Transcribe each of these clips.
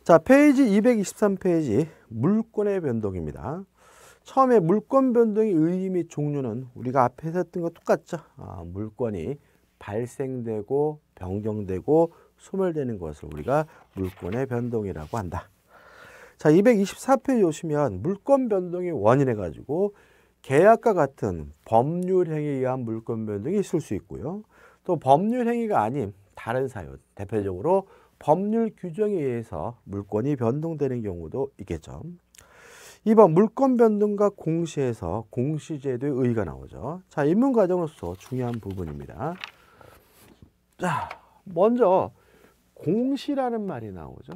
자, 페이지 223페이지 물권의 변동입니다. 처음에 물권 변동의 의의 및 종류는 우리가 앞에서 했던 거 똑같죠. 물권이 발생되고 변경되고 소멸되는 것을 우리가 물권의 변동이라고 한다. 자, 224페이지 오시면 물권 변동의 원인해 가지고 계약과 같은 법률 행위에 의한 물권 변동이 있을 수 있고요. 또 법률 행위가 아닌 다른 사유, 대표적으로 법률 규정에 의해서 물권이 변동되는 경우도 있겠죠. 2번 물권 변동과 공시에서 공시제도의 의의가 나오죠. 자, 입문 과정으로서 중요한 부분입니다. 자, 먼저 공시라는 말이 나오죠.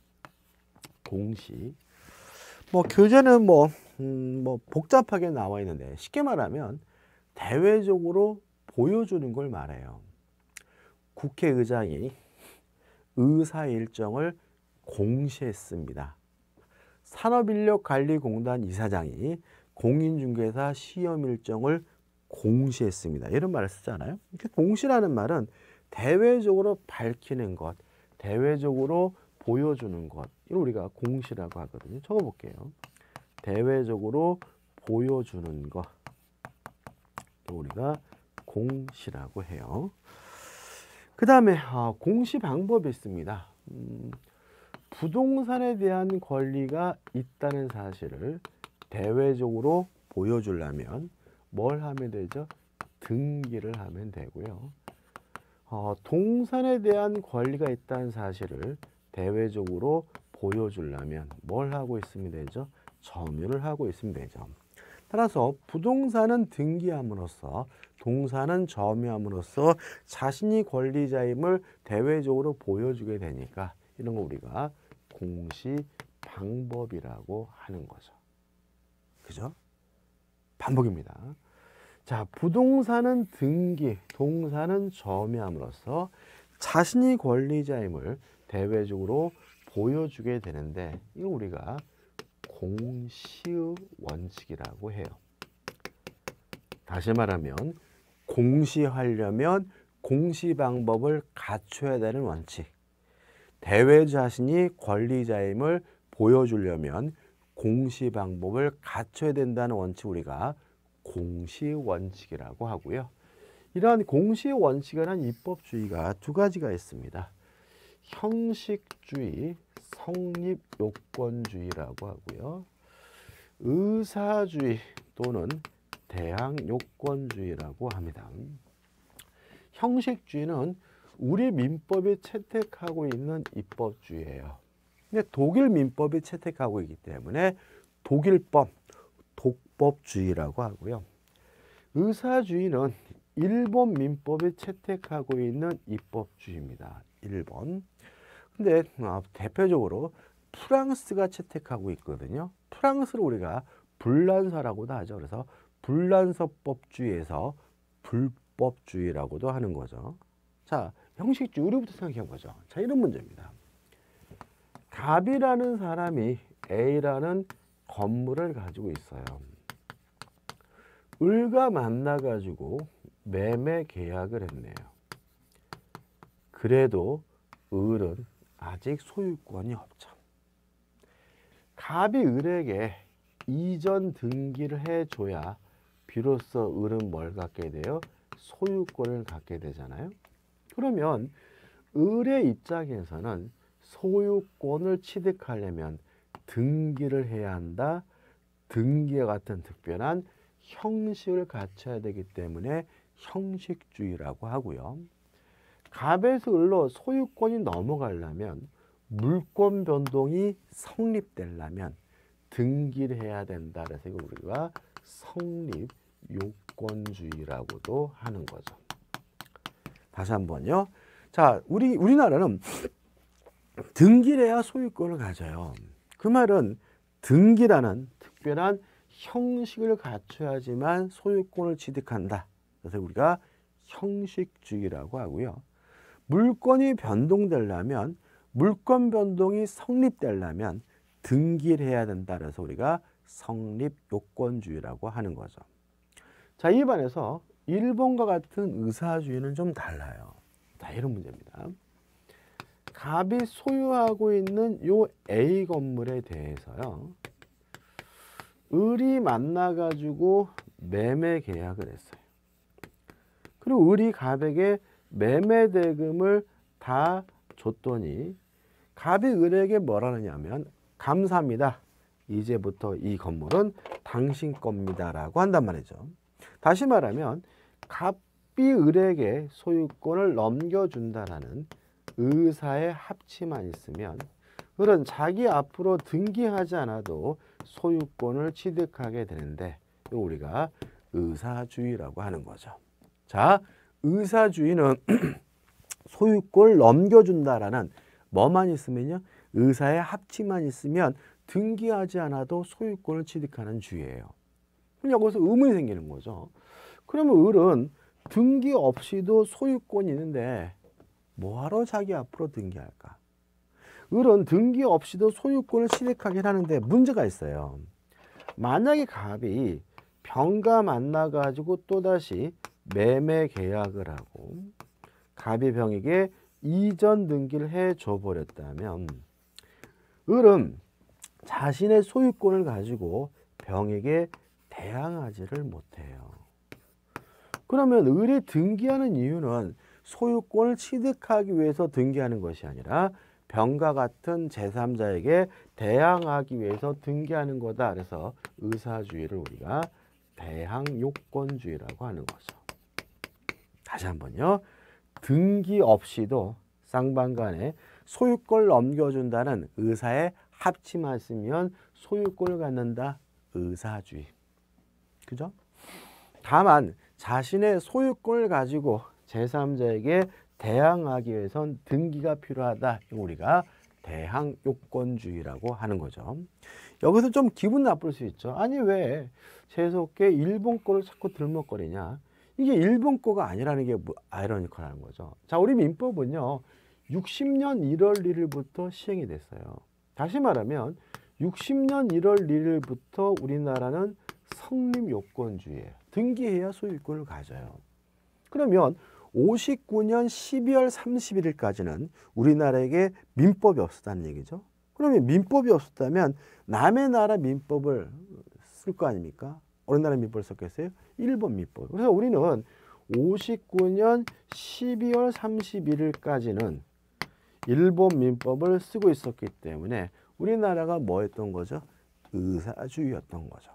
공시. 교재는 복잡하게 나와 있는데 쉽게 말하면 대외적으로 보여주는 걸 말해요. 국회의장이 의사 일정을 공시했습니다. 산업인력관리공단 이사장이 공인중개사 시험 일정을 공시했습니다. 이런 말을 쓰잖아요. 공시라는 말은 대외적으로 밝히는 것, 대외적으로 보여주는 것, 이걸 우리가 공시라고 하거든요. 적어볼게요. 대외적으로 보여주는 것, 우리가 공시라고 해요. 그 다음에 공시 방법이 있습니다. 부동산에 대한 권리가 있다는 사실을 대외적으로 보여주려면 뭘 하면 되죠? 등기를 하면 되고요. 동산에 대한 권리가 있다는 사실을 대외적으로 보여주려면 뭘 하고 있으면 되죠? 점유를 하고 있으면 되죠. 따라서 부동산은 등기함으로써 동산은 점유함으로써 자신이 권리자임을 대외적으로 보여주게 되니까 이런 거 우리가 공시 방법이라고 하는 거죠. 그죠? 반복입니다. 자, 부동산은 등기, 동산은 점유함으로써 자신이 권리자임을 대외적으로 보여주게 되는데 이거 우리가 공시의 원칙이라고 해요. 다시 말하면 공시하려면 공시 방법을 갖춰야 되는 원칙. 대외 자신이 권리자임을 보여주려면 공시 방법을 갖춰야 된다는 원칙 우리가 공시 원칙이라고 하고요. 이러한 공시 원칙이라는 입법주의가 두 가지가 있습니다. 형식주의, 성립요건주의라고 하고요. 의사주의 또는 대항요건주의라고 합니다. 형식주의는 우리 민법이 채택하고 있는 입법주의예요. 근데 독일 민법이 채택하고 있기 때문에 독일법, 독법주의라고 하고요. 의사주의는 일본 민법이 채택하고 있는 입법주의입니다. 일본. 근데 대표적으로 프랑스가 채택하고 있거든요. 프랑스를 우리가 불란서라고도 하죠. 그래서 불란서법주의에서 불법주의라고도 하는 거죠. 자, 형식주의 우리부터 생각해 보죠. 자, 이런 문제입니다. 갑이라는 사람이 A라는 건물을 가지고 있어요. 을과 만나가지고 매매 계약을 했네요. 그래도 을은 아직 소유권이 없죠. 갑이 을에게 이전 등기를 해줘야 비로소 을은 뭘 갖게 돼요? 소유권을 갖게 되잖아요. 그러면 을의 입장에서는 소유권을 취득하려면 등기를 해야 한다. 등기와 같은 특별한 형식을 갖춰야 되기 때문에 형식주의라고 하고요. 갑에서 을로 소유권이 넘어가려면 물권 변동이 성립되려면 등기를 해야 된다. 그래서 이걸 우리가 성립요건주의라고도 하는 거죠. 다시 한번요. 자, 우리나라는 등기를 해야 소유권을 가져요. 그 말은 등기라는 특별한 형식을 갖춰야지만 소유권을 취득한다. 그래서 우리가 형식주의라고 하고요. 물권이 변동되려면 물권 변동이 성립되려면 등기를 해야 된다. 그래서 우리가 성립요건주의라고 하는 거죠. 자, 이 반에서 일본과 같은 의사주의는 좀 달라요. 자, 이런 문제입니다. 갑이 소유하고 있는 요 A 건물에 대해서요. 을이 만나가지고 매매 계약을 했어요. 그리고 을이 갑에게 매매 대금을 다 줬더니 갑이 을에게 뭐라 하냐면 감사합니다. 이제부터 이 건물은 당신 겁니다. 라고 한단 말이죠. 다시 말하면 갑이 을에게 소유권을 넘겨준다라는 의사의 합치만 있으면 을은 자기 앞으로 등기하지 않아도 소유권을 취득하게 되는데 우리가 의사주의라고 하는 거죠. 자, 의사주의는 소유권을 넘겨준다라는 뭐만 있으면요, 의사의 합치만 있으면 등기하지 않아도 소유권을 취득하는 주의예요. 여기서 의문이 생기는 거죠. 그러면 을은 등기 없이도 소유권이 있는데 뭐하러 자기 앞으로 등기할까? 을은 등기 없이도 소유권을 취득하긴 하는데 문제가 있어요. 만약에 갑이 병과 만나가지고 또다시 매매 계약을 하고 갑이 병에게 이전 등기를 해줘 버렸다면 을은 자신의 소유권을 가지고 병에게 대항하지를 못해요. 그러면 을이 등기하는 이유는 소유권을 취득하기 위해서 등기하는 것이 아니라 병과 같은 제3자에게 대항하기 위해서 등기하는 거다. 그래서 의사주의를 우리가 대항요건주의라고 하는 거죠. 다시 한번요. 등기 없이도 쌍방간에 소유권을 넘겨준다는 의사의 합치만 있으면 소유권을 갖는다. 의사주의. 그죠? 다만 자신의 소유권을 가지고 제3자에게 대항하기 위해선 등기가 필요하다. 우리가 대항요건주의라고 하는 거죠. 여기서 좀 기분 나쁠 수 있죠. 아니 왜 재수없게 일본 거를 자꾸 들먹거리냐. 이게 일본 거가 아니라는 게 아이러니컬한 거죠. 자, 우리 민법은요. 60년 1월 1일부터 시행이 됐어요. 다시 말하면 60년 1월 1일부터 우리나라는 성립요건주의예요. 등기해야 소유권을 가져요. 그러면 59년 12월 31일까지는 우리나라에게 민법이 없었다는 얘기죠. 그러면 민법이 없었다면 남의 나라 민법을 쓸 거 아닙니까? 어느 나라 민법을 썼겠어요? 일본 민법. 그래서 우리는 59년 12월 31일까지는 일본 민법을 쓰고 있었기 때문에 우리나라가 뭐 했던 거죠? 의사주의였던 거죠.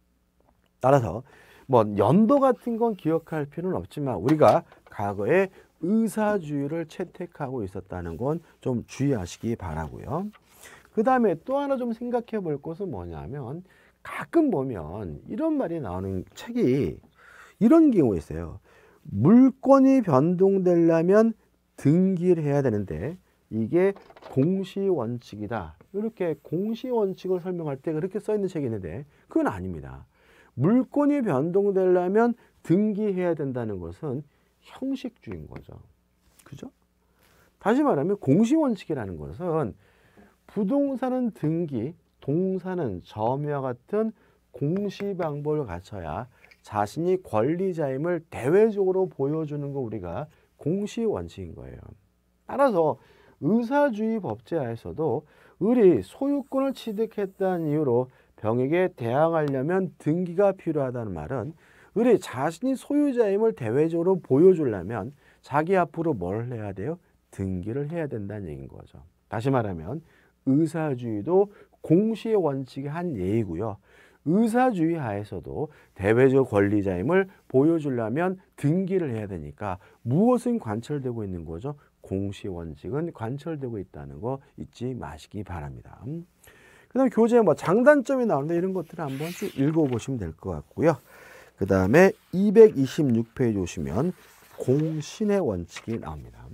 따라서 뭐 연도 같은 건 기억할 필요는 없지만 우리가 과거에 의사주의를 채택하고 있었다는 건 좀 주의하시기 바라고요. 그 다음에 또 하나 좀 생각해 볼 것은 뭐냐면 가끔 보면 이런 말이 나오는 책이 이런 경우가 있어요. 물권이 변동되려면 등기를 해야 되는데 이게 공시원칙이다. 이렇게 공시원칙을 설명할 때 그렇게 써 있는 책이 있는데 그건 아닙니다. 물권이 변동되려면 등기해야 된다는 것은 형식주의인 거죠. 그죠? 다시 말하면 공시원칙이라는 것은 부동산은 등기, 동산은 점유와 같은 공시 방법을 갖춰야 자신이 권리자임을 대외적으로 보여주는 거 우리가 공시원칙인 거예요. 따라서 의사주의 법제하에서도 을이 소유권을 취득했다는 이유로 병에게 대항하려면 등기가 필요하다는 말은 을이 자신이 소유자임을 대외적으로 보여주려면 자기 앞으로 뭘 해야 돼요? 등기를 해야 된다는 얘기인 거죠. 다시 말하면 의사주의도 공시의 원칙의 한 예이고요. 의사주의 하에서도 대외적 권리자임을 보여주려면 등기를 해야 되니까 무엇은 관철되고 있는 거죠? 공시 원칙은 관철되고 있다는 거 잊지 마시기 바랍니다. 그 다음에 교재에 뭐 장단점이 나오는데 이런 것들을 한번 쭉 읽어보시면 될 것 같고요. 그 다음에 226페이지 오시면 공신의 원칙이 나옵니다.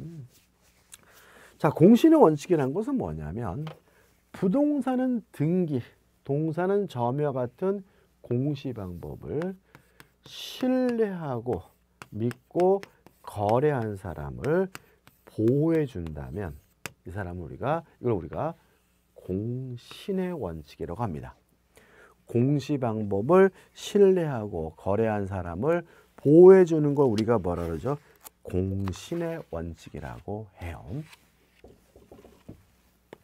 자, 공신의 원칙이라는 것은 뭐냐면 부동산은 등기, 동산은 점유와 같은 공시 방법을 신뢰하고 믿고 거래한 사람을 보호해 준다면 이 사람을 이걸 우리가 공신의 원칙이라고 합니다. 공시 방법을 신뢰하고 거래한 사람을 보호해 주는 걸 우리가 뭐라 그러죠? 공신의 원칙이라고 해요.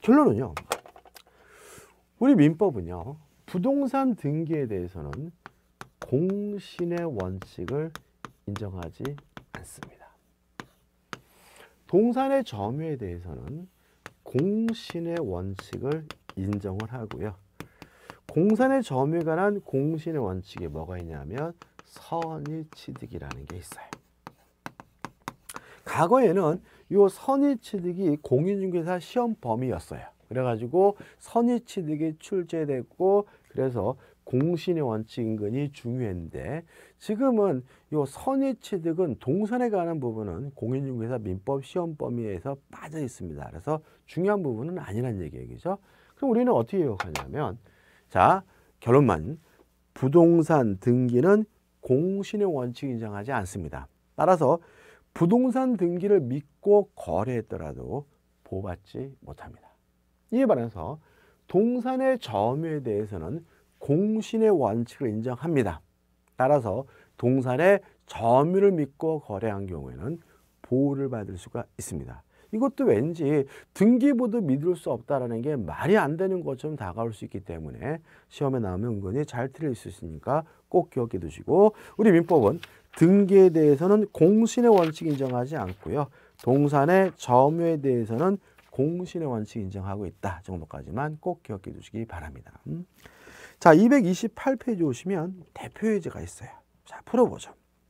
결론은요. 우리 민법은요. 부동산 등기에 대해서는 공신의 원칙을 인정하지 않습니다. 동산의 점유에 대해서는 공신의 원칙을 인정을 하고요. 공산의 점유에 관한 공신의 원칙에 뭐가 있냐면 선의취득이라는 게 있어요. 과거에는 이 선의취득이 공인중개사 시험 범위였어요. 그래가지고 선의취득이 출제됐고 그래서 공신의 원칙 인근이 중요했는데 지금은 이 선의취득은 동산에 관한 부분은 공인중개사 민법 시험 범위에서 빠져 있습니다. 그래서 중요한 부분은 아니란 얘기죠. 그럼 우리는 어떻게 기억하냐면 자 결론만 부동산 등기는 공신의 원칙 인정하지 않습니다. 따라서 부동산 등기를 믿고 거래했더라도 보호받지 못합니다. 이에 반해서 동산의 점유에 대해서는 공신의 원칙을 인정합니다. 따라서 동산의 점유를 믿고 거래한 경우에는 보호를 받을 수가 있습니다. 이것도 왠지 등기부도 믿을 수 없다라는 게 말이 안 되는 것처럼 다가올 수 있기 때문에 시험에 나오면 은근히 잘 틀릴 수 있으니까 꼭 기억해 두시고 우리 민법은 등기에 대해서는 공신의 원칙 인정하지 않고요. 동산의 점유에 대해서는 공신의 원칙 인정하고 있다 정도까지만 꼭 기억해 두시기 바랍니다. 자, 228페이지 오시면 대표 예제가 있어요. 자, 풀어보죠.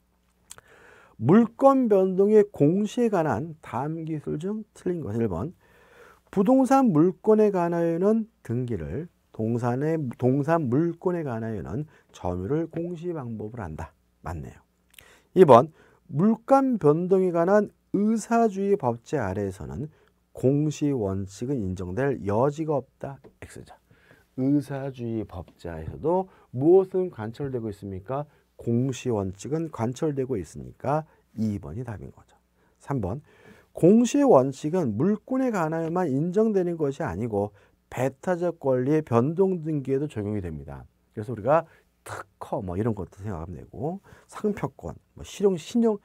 물권 변동의 공시에 관한 다음 기술 중 틀린 것 1번. 부동산 물권에 관하여는 등기를, 동산 물권에 관하여는 점유를 공시 방법을 한다. 맞네요. 2번. 물권 변동에 관한 의사주의 법제 아래에서는 공시 원칙은 인정될 여지가 없다. X죠. 의사주의 법제에서도 무엇은 관철되고 있습니까? 공시 원칙은 관철되고 있으니까 2번이 답인 거죠. 3번. 공시의 원칙은 물권에 관하여만 인정되는 것이 아니고 배타적 권리의 변동 등기에도 적용이 됩니다. 그래서 우리가 특허 뭐 이런 것도 생각하면 되고 상표권, 뭐 실용신원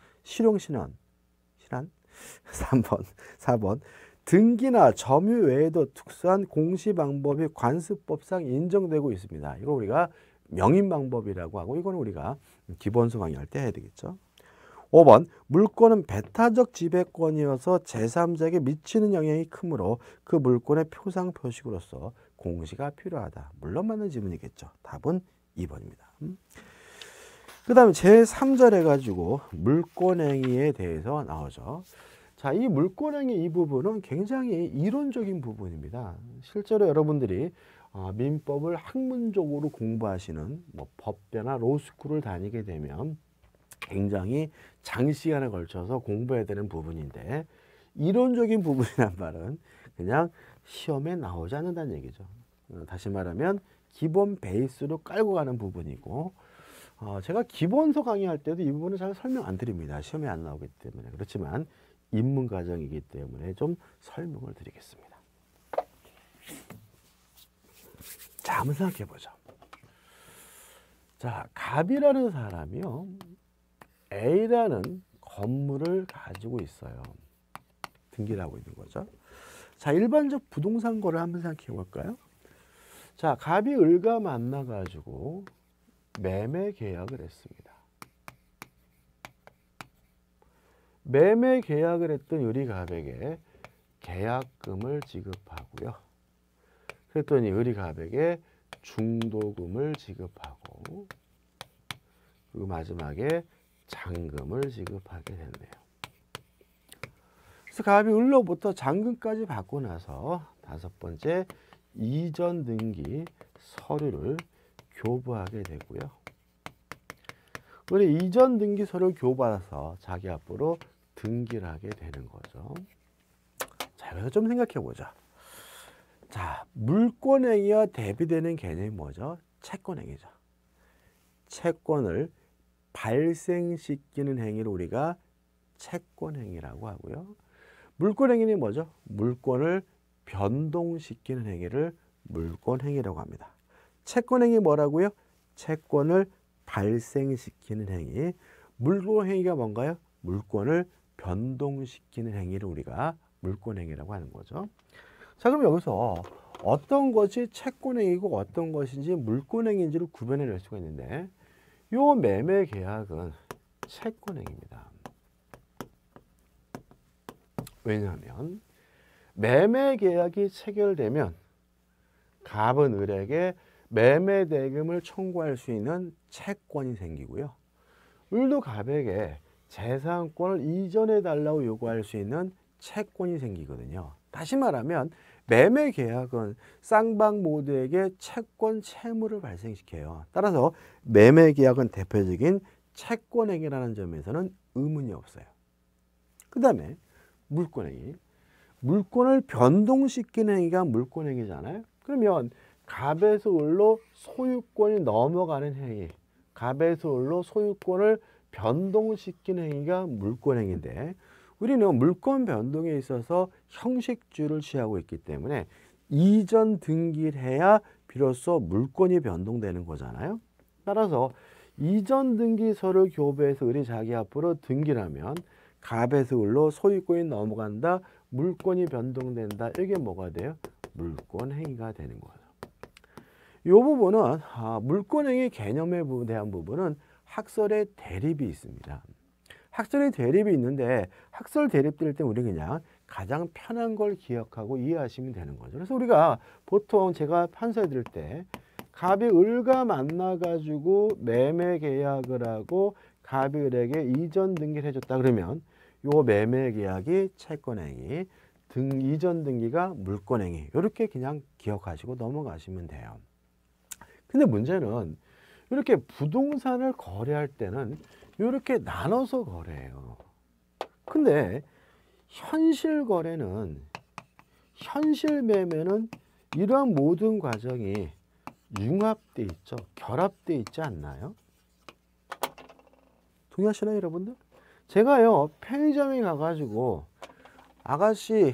4번. 등기나 점유 외에도 특수한 공시 방법이 관습법상 인정되고 있습니다. 이거 우리가 명인 방법이라고 하고 이거는 우리가 기본서 강의할 때 해야 되겠죠. 5번. 물권은 배타적 지배권이어서 제3자에게 미치는 영향이 크므로 그 물권의 표상 표식으로서 공시가 필요하다. 물론 맞는 지문이겠죠. 답은 2번입니다. 그 다음에 제3절 해가지고 물권행위에 대해서 나오죠. 자, 이 물권행위 이 부분은 굉장히 이론적인 부분입니다. 실제로 여러분들이 민법을 학문적으로 공부하시는 뭐 법대나 로스쿨을 다니게 되면 굉장히 장시간에 걸쳐서 공부해야 되는 부분인데 이론적인 부분이란 말은 그냥 시험에 나오지 않는다는 얘기죠. 다시 말하면 기본 베이스로 깔고 가는 부분이고 제가 기본서 강의할 때도 이 부분은 잘 설명 안 드립니다. 시험에 안 나오기 때문에. 그렇지만 입문 과정이기 때문에 좀 설명을 드리겠습니다. 자, 한번 생각해 보죠. 자, 갑이라는 사람이요. A라는 건물을 가지고 있어요. 등기를 하고 있는 거죠. 자, 일반적 부동산 거래를 한번 생각해 볼까요? 자, 갑이 을과 만나 가지고 매매 계약을 했습니다. 매매 계약을 했던 을이 갑에게 계약금을 지급하고요. 그랬더니 을이 갑에게 중도금을 지급하고 그리고 마지막에 잔금을 지급하게 됐네요. 그래서 갑이 을로부터 잔금까지 받고 나서 5번째 이전 등기 서류를 교부하게 되고요. 우리 이전 등기 서류를 교부받아서 자기 앞으로 등기를 하게 되는 거죠. 자, 그래서 좀 생각해 보자. 자, 물권행위와 대비되는 개념이 뭐죠? 채권행위죠. 채권을 발생시키는 행위를 우리가 채권행위라고 하고요. 물권행위는 뭐죠? 물권을 변동시키는 행위를 물권행위라고 합니다. 채권행위 뭐라고요? 채권을 발생시키는 행위. 물권행위가 뭔가요? 물권을 변동시키는 행위를 우리가 물권행위라고 하는 거죠. 자, 그럼 여기서 어떤 것이 채권행위고 어떤 것인지 물권행위인지를 구별해낼 수가 있는데, 요 매매 계약은 채권행위입니다. 왜냐하면 매매 계약이 체결되면 갑은 을에게 매매 대금을 청구할 수 있는 채권이 생기고요. 을도 갑에게 재산권을 이전해 달라고 요구할 수 있는 채권이 생기거든요. 다시 말하면 매매 계약은 쌍방 모두에게 채권 채무를 발생시켜요. 따라서 매매 계약은 대표적인 채권행위라는 점에서는 의문이 없어요. 그 다음에 물권행위. 물권을 변동시키는 행위가 물권행위잖아요. 그러면 갑에서 을로 소유권이 넘어가는 행위, 갑에서 을로 소유권을 변동시키는 행위가 물권행위인데, 우리는 물권 변동에 있어서 형식주의를 취하고 있기 때문에 이전 등기를 해야 비로소 물권이 변동되는 거잖아요. 따라서 이전 등기서를 교부해서 을이 자기 앞으로 등기를 하면 갑에서 을로 소유권이 넘어간다, 물권이 변동된다. 이게 뭐가 돼요? 물권행위가 되는 거죠. 이 부분은 물권행위 개념에 대한 부분은 학설의 대립이 있습니다. 학설의 대립이 있는데 학설 대립될 때 우리 그냥 가장 편한 걸 기억하고 이해하시면 되는 거죠. 그래서 우리가 보통 제가 판서해 드릴 때 갑이 을과 만나가지고 매매 계약을 하고 갑이 을에게 이전 등기를 해줬다 그러면 요 매매 계약이 채권행위, 이전 등기가 물권행위, 이렇게 그냥 기억하시고 넘어가시면 돼요. 근데 문제는 이렇게 부동산을 거래할 때는 이렇게 나눠서 거래해요. 근데 현실 거래는, 현실 매매는 이러한 모든 과정이 융합돼 있죠. 결합돼 있지 않나요? 동의하시나요, 여러분들? 제가요 편의점에 가가지고 아가씨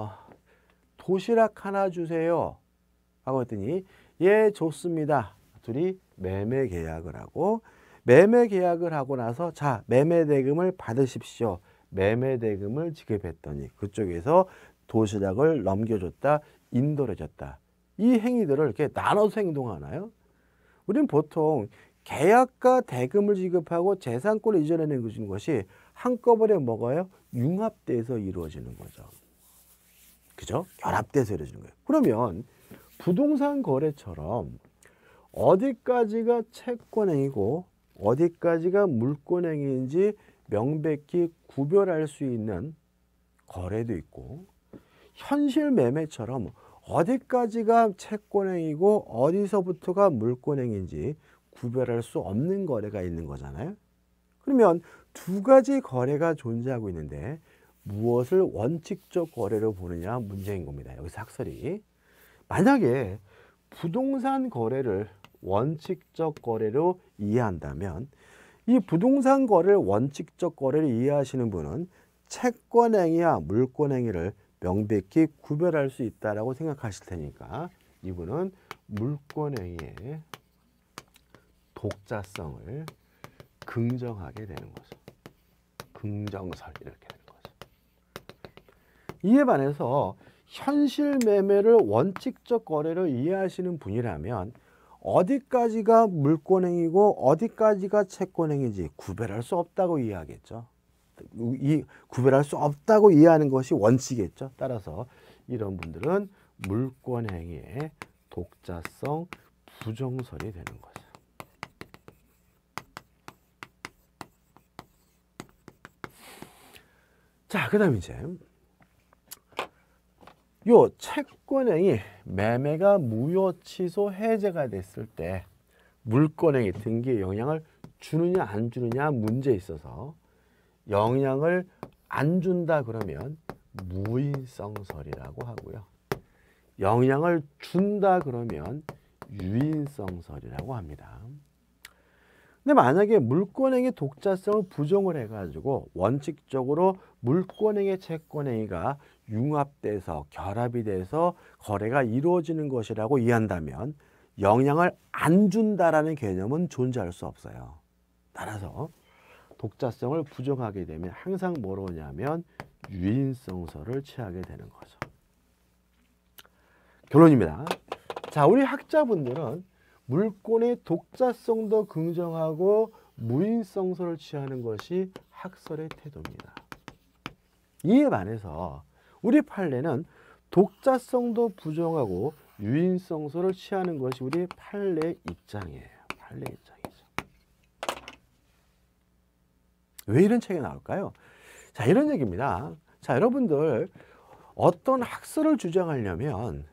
도시락 하나 주세요 하고 했더니 예 좋습니다. 둘이 매매 계약을 하고, 매매 계약을 하고 나서 자 매매 대금을 받으십시오. 매매 대금을 지급했더니 그쪽에서 도시락을 넘겨줬다, 인도를 해줬다. 이 행위들을 이렇게 나눠서 행동하나요? 우리는 보통 계약과 대금을 지급하고 재산권을 이전해내는 것이 한꺼번에 먹어요? 융합돼서 이루어지는 거죠. 그죠? 결합돼서 이루어지는 거예요. 그러면 부동산 거래처럼 어디까지가 채권행위고 어디까지가 물권행위인지 명백히 구별할 수 있는 거래도 있고, 현실 매매처럼 어디까지가 채권행위고 어디서부터가 물권행위인지 구별할 수 없는 거래가 있는 거잖아요. 그러면 두 가지 거래가 존재하고 있는데 무엇을 원칙적 거래로 보느냐 문제인 겁니다. 여기서 학설이. 만약에 부동산 거래를 원칙적 거래로 이해한다면 이 부동산 거래를 원칙적 거래를 이해하시는 분은 채권행위와 물권행위를 명백히 구별할 수 있다라고 생각하실 테니까 이분은 물권행위의 독자성을 긍정하게 되는 거죠. 긍정설 이렇게 되는 거죠. 이에 반해서 현실 매매를 원칙적 거래로 이해하시는 분이라면 어디까지가 물권행위고 어디까지가 채권행위인지 구별할 수 없다고 이해하겠죠. 구별할 수 없다고 이해하는 것이 원칙이겠죠. 따라서 이런 분들은 물권행위의 독자성 부정설이 되는 거죠. 자, 그 다음 이제 요 채권행위 매매가 무효 취소 해제가 됐을 때 물권행위 등기에 영향을 주느냐 안 주느냐 문제에 있어서 영향을 안 준다 그러면 무인성설이라고 하고요. 영향을 준다 그러면 유인성설이라고 합니다. 근데 만약에 물권행위 독자성을 부정을 해가지고 원칙적으로 물권행위 채권행위가 융합돼서 결합이 돼서 거래가 이루어지는 것이라고 이해한다면 영향을 안 준다라는 개념은 존재할 수 없어요. 따라서 독자성을 부정하게 되면 항상 뭐로 오냐면 유인성설을 취하게 되는 거죠. 결론입니다. 자, 우리 학자분들은 물권의 독자성도 긍정하고 무인성서를 취하는 것이 학설의 태도입니다. 이에 반해서 우리 판례는 독자성도 부정하고 유인성서를 취하는 것이 우리 판례의 입장이에요. 판례 입장이죠. 왜 이런 차이가 나올까요? 자, 이런 얘기입니다. 자, 여러분들 어떤 학설을 주장하려면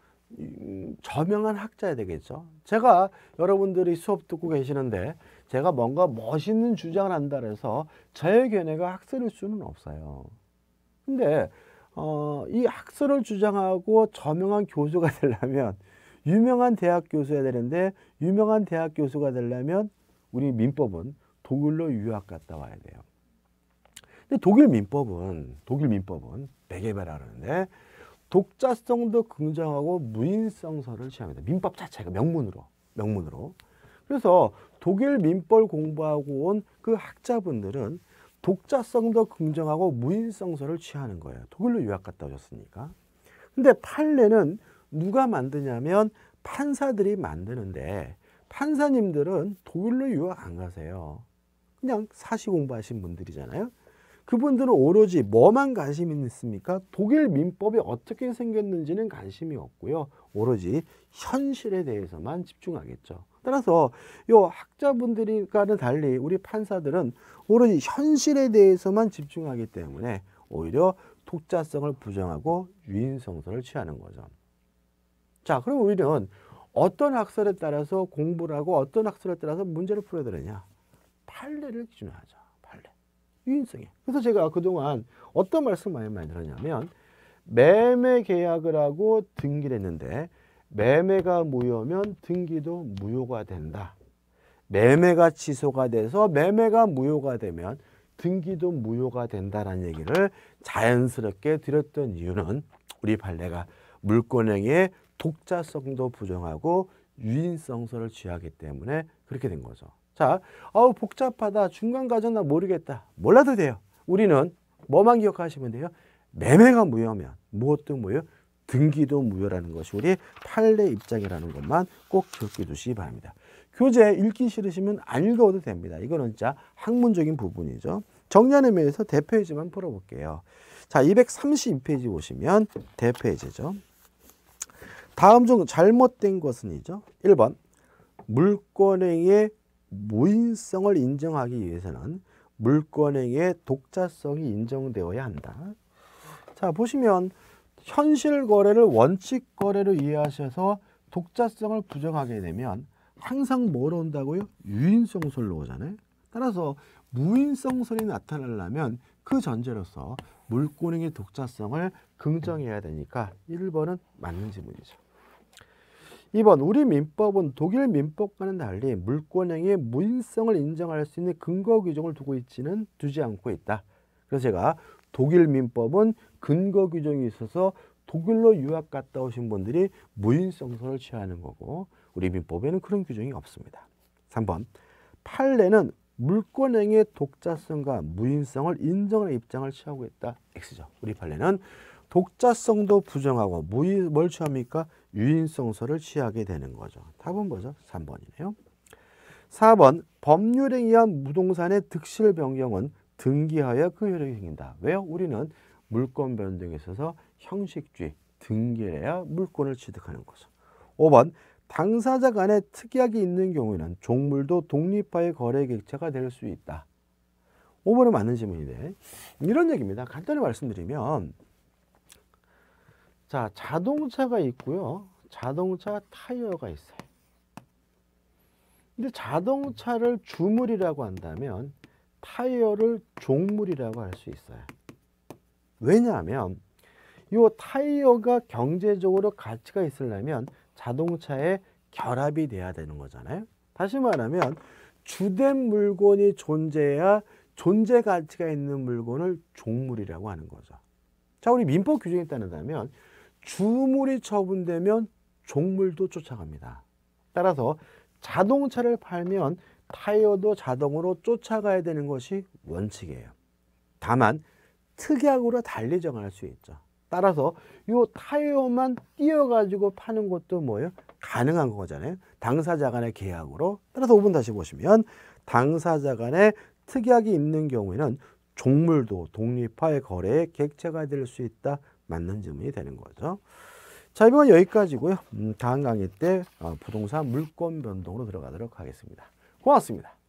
저명한 학자야 되겠죠. 제가 여러분들이 수업 듣고 계시는데 제가 뭔가 멋있는 주장을 한다 해서 저의 견해가 학설일 수는 없어요. 근데 이 학설을 주장하고 저명한 교수가 되려면 유명한 대학 교수여야 되는데 유명한 대학 교수가 되려면 우리 민법은 독일로 유학 갔다 와야 돼요. 근데 독일 민법은 베게베라 그러는데 독자성도 긍정하고 무인성서를 취합니다. 민법 자체가 명문으로. 그래서 독일 민법 공부하고 온 그 학자분들은 독자성도 긍정하고 무인성서를 취하는 거예요. 독일로 유학 갔다 오셨으니까. 근데 판례는 누가 만드냐면 판사들이 만드는데 판사님들은 독일로 유학 안 가세요. 그냥 사시 공부하신 분들이잖아요. 그분들은 오로지 뭐만 관심이 있습니까? 독일 민법이 어떻게 생겼는지는 관심이 없고요. 오로지 현실에 대해서만 집중하겠죠. 따라서 이 학자분들과는 달리 우리 판사들은 오로지 현실에 대해서만 집중하기 때문에 오히려 독자성을 부정하고 유인성서를 취하는 거죠. 자, 그럼 우리는 어떤 학설에 따라서 공부를 하고 어떤 학설에 따라서 문제를 풀어야 되느냐? 판례를 기준으로 하죠. 판례. 유인성이. 그래서 제가 그동안 어떤 말씀 많이 들었냐면 매매 계약을 하고 등기를 했는데 매매가 무효면 등기도 무효가 된다. 매매가 취소가 돼서 매매가 무효가 되면 등기도 무효가 된다라는 얘기를 자연스럽게 드렸던 이유는 우리 판례가 물권행위의 독자성도 부정하고 유인성서를 취하기 때문에 그렇게 된 거죠. 자, 복잡하다. 중간 과정 나 모르겠다. 몰라도 돼요. 우리는 뭐만 기억하시면 돼요? 매매가 무효면 무엇도 무효, 등기도 무효라는 것이 우리 판례 입장이라는 것만 꼭 기억해 두시기 바랍니다. 교재 읽기 싫으시면 안 읽어도 됩니다. 이거는 진짜 학문적인 부분이죠. 정리하는 면에서 대표이지만 풀어볼게요. 자, 232페이지 보시면 대표이지죠. 다음 중 잘못된 것은이죠. 1번 물권행위의 무인성을 인정하기 위해서는 물권행위의 독자성이 인정되어야 한다. 자, 보시면 현실 거래를 원칙 거래로 이해하셔서 독자성을 부정하게 되면 항상 뭐로 온다고요? 유인성설로 오잖아요. 따라서 무인성설이 나타나려면 그 전제로서 물권행위의 독자성을 긍정해야 되니까 1번은 맞는 지문이죠. 2번 우리 민법은 독일 민법과는 달리 물권행위의 무인성을 인정할 수 있는 근거 규정을 두지 않고 있다. 그래서 제가 독일 민법은 근거 규정이 있어서 독일로 유학 갔다 오신 분들이 무인성서를 취하는 거고 우리 민법에는 그런 규정이 없습니다. 3번 판례는 물권행위의 독자성과 무인성을 인정하는 입장을 취하고 있다. X죠. 우리 판례는 독자성도 부정하고 뭘 취합니까? 유인성서를 취하게 되는 거죠. 답은 뭐죠? 3번이네요. 4번 법률에 의한 부동산의 득실 변경은 등기하여 그 효력이 생긴다. 왜요? 우리는 물권 변동에 있어서 형식주의, 등기해야 물권을 취득하는 거죠. 5번 당사자 간에 특약이 있는 경우에는 종물도 독립하여 거래 객체가 될 수 있다. 5번은 맞는 질문인데 이런 얘기입니다. 간단히 말씀드리면 자, 자동차가 있고요. 자동차 타이어가 있어요. 근데 자동차를 주물이라고 한다면 타이어를 종물이라고 할 수 있어요. 왜냐하면 이 타이어가 경제적으로 가치가 있으려면 자동차에 결합이 돼야 되는 거잖아요. 다시 말하면 주된 물건이 존재해야 존재 가치가 있는 물건을 종물이라고 하는 거죠. 자, 우리 민법 규정에 따른다면 주물이 처분되면 종물도 쫓아갑니다. 따라서 자동차를 팔면 타이어도 자동으로 쫓아가야 되는 것이 원칙이에요. 다만 특약으로 달리 정할 수 있죠. 따라서 요 타요만 띄어가지고 파는 것도 뭐예요? 가능한 거잖아요. 당사자 간의 계약으로. 따라서 5번 다시 보시면 당사자 간의 특약이 있는 경우에는 종물도 독립화의 거래의 객체가 될 수 있다. 맞는 질문이 되는 거죠. 자, 이번 여기까지고요. 다음 강의 때 부동산 물권 변동으로 들어가도록 하겠습니다. 고맙습니다.